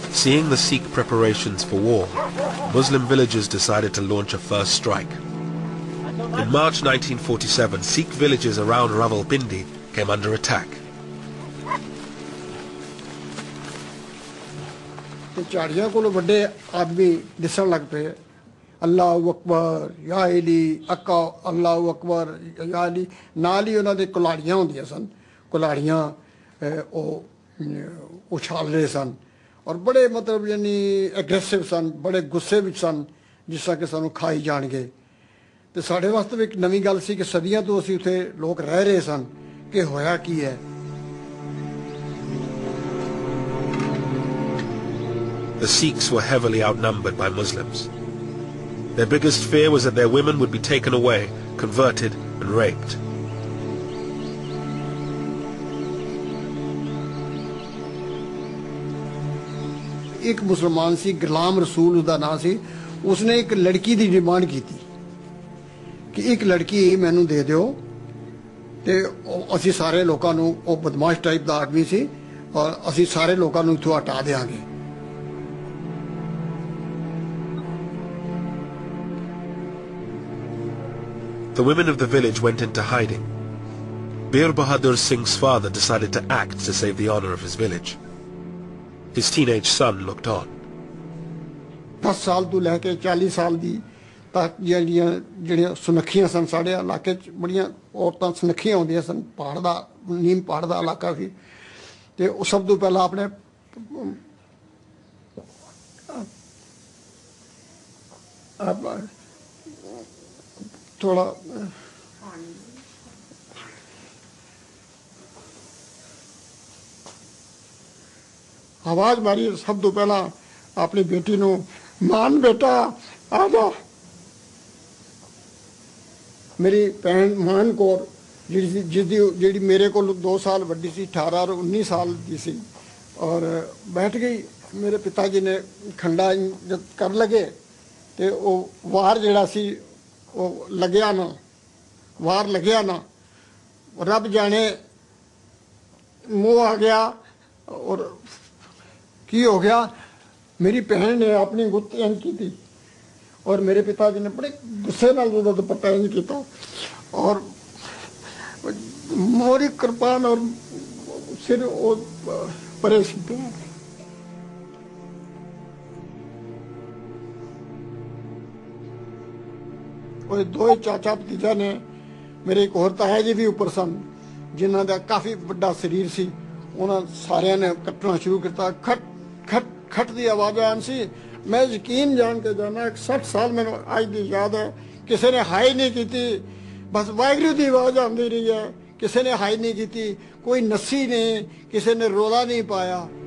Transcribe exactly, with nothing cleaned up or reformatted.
Seeing the Sikh preparations for war, Muslim villagers decided to launch a first strike. In March nineteen forty-seven, Sikh villages around Rawalpindi came under attack. झाड़ियां को बड़े आदमी दिसन लग पे अल्लाह अकबर या अली अक्का अल्लाह अकबर या अली नाल ही उन्होंने कुलाड़ियां होंदियां सन कुलाड़ियां उछाल रहे सन और बड़े मतलब यानी एग्रेसिव सन बड़े गुस्से विच सन जिस तरह के सानू खाई जाणगे ते साडे वास्ते भी एक नवीं गल सी कि सदियां तो असीं उत्थे लोग रह रहे सन कि होया की है। The Sikhs were heavily outnumbered by Muslims. Their biggest fear was that their women would be taken away, converted and raped. एक मुसलमान सी गुलाम रसूल उदा नाम सी उसने एक लड़की दी डिमांड की थी कि एक लड़की मैनू दे दिओ ते असी सारे लोगों नू ओ बदमाश टाइप दा आदमी सी और असी सारे लोगों नू इत्थों हटा देंगे। The women of the village went into hiding. Bir Bahadur Singh's father decided to act to save the honor of his village. His teenage son looked on. दस साल तो लैके चालीस साल दी तक ਜਿਹੜੀਆਂ ਜਿਹੜੀਆਂ ਸੁਨੱਖੀਆਂ ਸਨ ਸਾਡੇ ਇਲਾਕੇ 'ਚ ਬੜੀਆਂ ਔਰਤਾਂ ਸੁਨੱਖੀਆਂ ਹੁੰਦੀਆਂ ਸਨ ਪਹਾੜ ਦਾ ਨੀਮ ਪਹਾੜ ਦਾ ਇਲਾਕਾ ਸੀ ਤੇ ਉਹ ਸਭ ਤੋਂ ਪਹਿਲਾਂ ਆਪਣੇ थोड़ा आवाज मारी सब तो पहला अपनी बेटी नू मान बेटा आ जा मेरी भैन मान कौर जी जी मेरे को दो साल वड्डी सी अठारह और उन्नीस साल की सी और बैठ गई। मेरे पिताजी ने खंडा जब कर लगे तो वो वार जड़ा सी वो लग्या ना वार लग्या ना रब जाने मुँह आ गया और की हो गया मेरी भैन ने अपनी गुत्त इंज की थी और मेरे पिताजी ने बड़े गुस्से नाल उहदा दुपट्टा इंज किया और मोरी कृपान और सिर वो परे सी और दो चाचा भतीजा ने मेरे एक होर ताया जी भी उपर सन जिन्हों का काफ़ी बड़ा शरीर सी उन्होंने सारिया ने कट्टना शुरू किया खट खट खट की आवाज़ आन सी मैं यकीन जान के जाना एक सठ साल मैंने अज की याद है किसी ने हाई नहीं की बस वाहगुरू की आवाज़ आती रही है किसी ने हाई नहीं की कोई नस्सी नहीं किसी ने रोला नहीं पाया।